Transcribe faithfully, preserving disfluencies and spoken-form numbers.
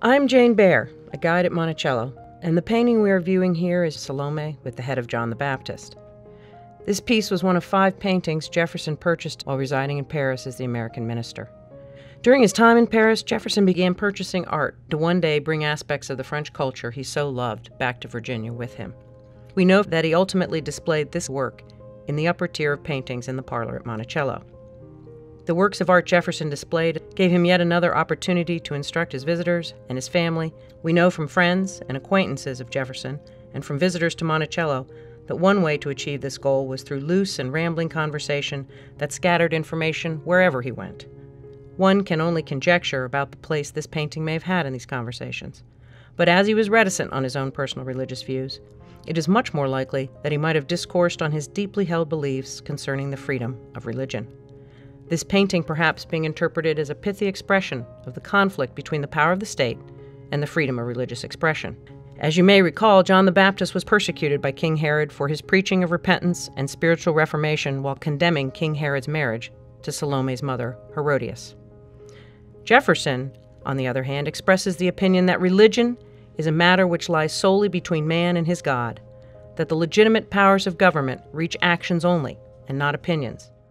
I'm Jane Baer, a guide at Monticello, and the painting we are viewing here is Salome with the head of John the Baptist. This piece was one of five paintings Jefferson purchased while residing in Paris as the American minister. During his time in Paris, Jefferson began purchasing art to one day bring aspects of the French culture he so loved back to Virginia with him. We know that he ultimately displayed this work in the upper tier of paintings in the parlor at Monticello. The works of art Jefferson displayed gave him yet another opportunity to instruct his visitors and his family. We know from friends and acquaintances of Jefferson and from visitors to Monticello that one way to achieve this goal was through loose and rambling conversation that scattered information wherever he went. One can only conjecture about the place this painting may have had in these conversations. But as he was reticent on his own personal religious views, it is much more likely that he might have discoursed on his deeply held beliefs concerning the freedom of religion. This painting perhaps being interpreted as a pithy expression of the conflict between the power of the state and the freedom of religious expression. As you may recall, John the Baptist was persecuted by King Herod for his preaching of repentance and spiritual reformation while condemning King Herod's marriage to Salome's mother, Herodias. Jefferson, on the other hand, expresses the opinion that religion is a matter which lies solely between man and his God, that the legitimate powers of government reach actions only and not opinions,